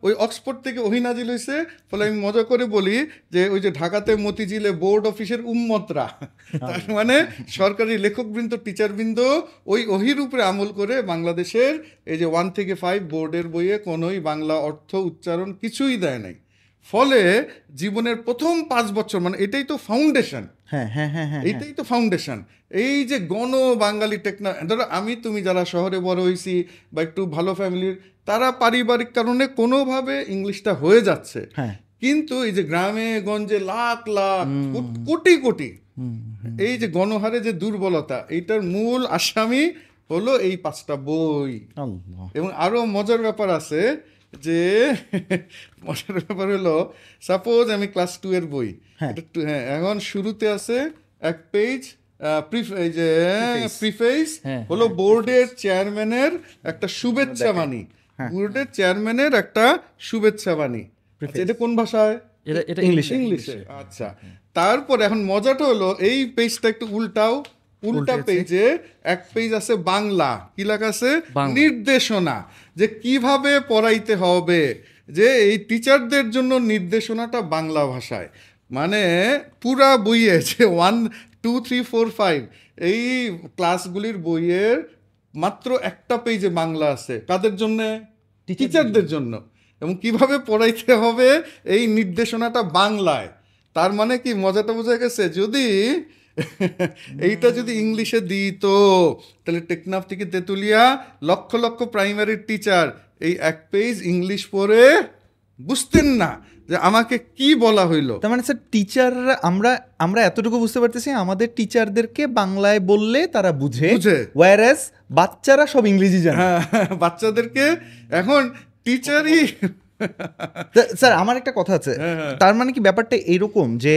ওই অক্সফোর্ড থেকে ওহি নাজিল হয়েছে। ফলে আমি মজা করে বলি যে ওই যে ঢাকাতে মতিঝিলে বোর্ড অফিসের উম্মতরা, তার মানে সরকারি লেখকবৃন্দ, টিচারবৃন্দ ওই ওহির উপরে আমল করে বাংলাদেশের এই যে 1 থেকে 5 বোর্ডের বইয়ে কোনোই বাংলা অর্থ উচ্চারণ কিছুই দেয় নাই। ফলে জীবনের প্রথম 5 বছর, মানে এটাই তো ফাউন্ডেশন, এইটাই তো ফাউন্ডেশন। এই যে গণ বাঙালি ধরো আমি তুমি যারা শহরে বড় হয়েছি বা একটু ভালো ফ্যামিলির, তারা পারিবারিক কারণে কোনোভাবে ইংলিশটা হয়ে যাচ্ছে। কিন্তু এই যে গ্রামে গঞ্জে লাখ লাখ কোটি কোটি এই যে গণহারে যে দুর্বলতা, এইটার মূল আসামি হলো এই 5টা বই। এবং আরো মজার ব্যাপার আছে যে মজার ব্যাপার হলো, সাপোজ আমি ক্লাস 2 এর বই, এখন শুরুতে আছে এক পেজ প্রিফেস হলো বোর্ডের চেয়ারম্যানের একটা শুভেচ্ছা বাণী, বোর্ডের চেয়ারম্যানের একটা শুভেচ্ছা বাণী। এটা কোন ভাষায়? এটা ইংলিশে। আচ্ছা, তারপর এখন মজাটা হলো এই পেজটা একটু উল্টা পেজে এক পেজ আছে বাংলা, কি লেখা আছে? নির্দেশনা, যে কিভাবে পড়াইতে হবে, যে এই টিচারদের জন্য নির্দেশনাটা বাংলা ভাষায়। মানে পুরা বইয়ে যে 1, 2, 3, 4, 5 এই ক্লাসগুলির বইয়ের মাত্র একটা পেজে বাংলা আছে। কাদের জন্য? টিচারদের জন্য। এবং কিভাবে পড়াইতে হবে এই নির্দেশনাটা বাংলায়। তার মানে কি, মজাটা বোঝা গেছে? যদি এইটা যদি ইংলিশে দিত, তাহলে টেকনাফ থেকে তেতুলিয়া লক্ষ লক্ষ প্রাইমারি টিচার এই এক পেজ ইংলিশ পড়ে বুঝতেন না যে আমাকে কি বলা হইলো। তার মানে স্যার টিচাররা, আমরা এতটুকু বুঝতে পারতেছি, আমাদের টিচারদেরকে বাংলায় বললে তারা বুঝে, ওয়্যারএস বাচ্চারা সব ইংরেজি জানে। বাচ্চাদেরকে এখন টিচারই স্যার আমার একটা কথা আছে, তার মানে কি ব্যাপারটা এরকম যে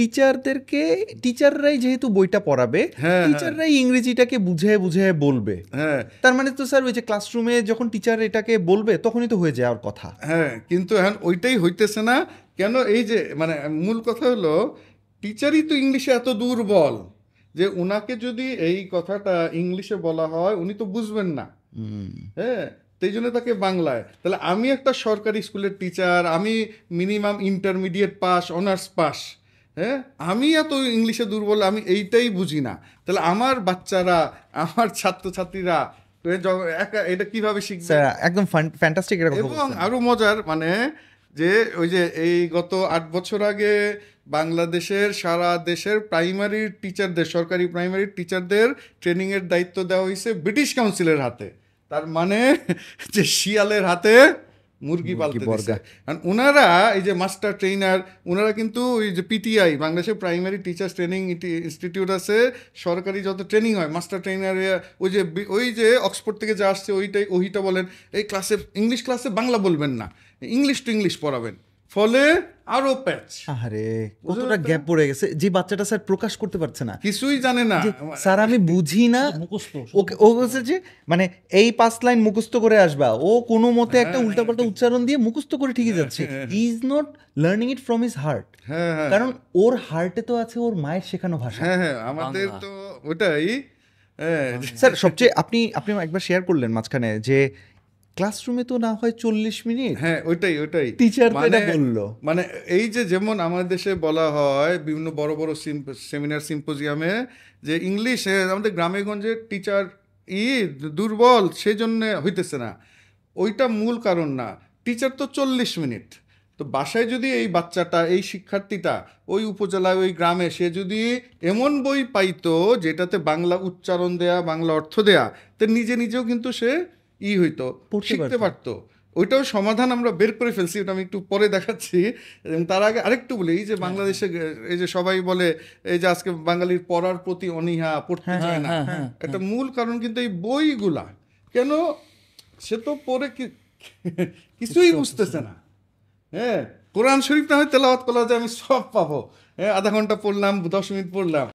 টিচাররাই যেহেতু বইটা পড়াবে, টিচাররাই ইংরেজিটাকে বুঝে বুঝে বলবে। তার মানে তো স্যার ওই যে ক্লাসরুমে যখন টিচার এটাকে বলবে তখনই তো হয়ে যাওয়ার কথা। কিন্তু এখন ওইটাই হইতেছে না কেন? এই যে মানে মূল কথা হলো, টিচারই তো ইংলিশে এত দুর্বল যে উনাকে যদি এই কথাটা ইংলিশে বলা হয় উনি তো বুঝবেন না। সেই জন্য তাকে বাংলায়। তাহলে আমি একটা সরকারি স্কুলের টিচার, আমি minimum intermediate pass, honours pass, আমি এত ইংলিশে দুর্বল, আমি এইটাই বুঝি না। তাহলে আমার বাচ্চারা, আমার ছাত্রছাত্রীরা এটা কিভাবে শিখবে? একদম ফ্যান্টাস্টিক। এবং আরো মজার মানে যে ওই যে এই গত 8 বছর আগে বাংলাদেশের সারা দেশের প্রাইমারি টিচারদের, সরকারি প্রাইমারি টিচারদের ট্রেনিংয়ের দায়িত্ব দেওয়া হয়েছে ব্রিটিশ কাউন্সিলের হাতে। তার মানে যে শিয়ালের হাতে মুরগি পালতে দিচ্ছে। ওনারা এই যে মাস্টার ট্রেনার, ওনারা কিন্তু ওই যে পিটিআই, বাংলাদেশের প্রাইমারি টিচার্স ট্রেনিং ইনস্টিটিউট আছে, সরকারি যত ট্রেনিং হয় মাস্টার ট্রেনার, ওই যে অক্সফোর্ড থেকে যা আসছে ওইটা বলেন এই ক্লাসে, ইংলিশ ক্লাসে বাংলা বলবেন না, ইংলিশ টু ইংলিশ পড়াবেন। ফলে আরো প্যাচ, আরে কতটা গ্যাপ পড়ে গেছে। যে বাচ্চাটা স্যার প্রকাশ করতে পারছে না, কিছুই জানে না, স্যার আমি বুঝি না, ও বলছে যে মানে এই 5 লাইন মুখস্থ করে আসবা, ও কোনো মতে একটা উল্টাপাল্টা উচ্চারণ দিয়ে মুখস্থ করে ঠিকই যাচ্ছে। He is not learning it from his heart, কারণ ওর হার্টে তো আছে ওর মায়ের শেখানো ভাষা। আমাদের তো ওটাই স্যার। সবচেয়ে আপনি একবার শেয়ার করলেন মাঝখানে যে ক্লাসরুমে তো না হয় 40 মিনিট, ওইটাই টিচার বললো। মানে এই যে যেমন আমাদের দেশে বলা হয় বিভিন্ন বড় বড় সেমিনার সিম্পোজিয়ামে যে ইংলিশ আমাদের গ্রামে গঞ্জে টিচার দুর্বল, সেই জন্য হইতেছে না। ওইটা মূল কারণ না। টিচার তো 40 মিনিট, তো বাসায় যদি এই বাচ্চাটা, এই শিক্ষার্থীটা ওই উপজেলায়, ওই গ্রামে সে যদি এমন বই পাইতো যেটাতে বাংলা উচ্চারণ দেয়া, বাংলা অর্থ দেয়া, তো নিজেও কিন্তু সে হইতো, শিখতে পারতো। ওইটাও সমাধান আমরা বের করে ফেলছি, ওটা আমি একটু পরে দেখাচ্ছি। এবং তার আগে আরেকটু বলি, এই যে বাংলাদেশে এই যে সবাই বলে এই যে আজকে বাঙালির পড়ার প্রতি অনীহা, পড়তে চায় না, একটা মূল কারণ কিন্তু এই বইগুলা। কেন? সে তো পড়ে কিছুই বুঝতেছে না। কোরআন শরীফ না হয় তেলাওয়াত করা যায়, আমি সব পাবো, আধা ঘন্টা পড়লাম, 10 মিনিট পড়লাম,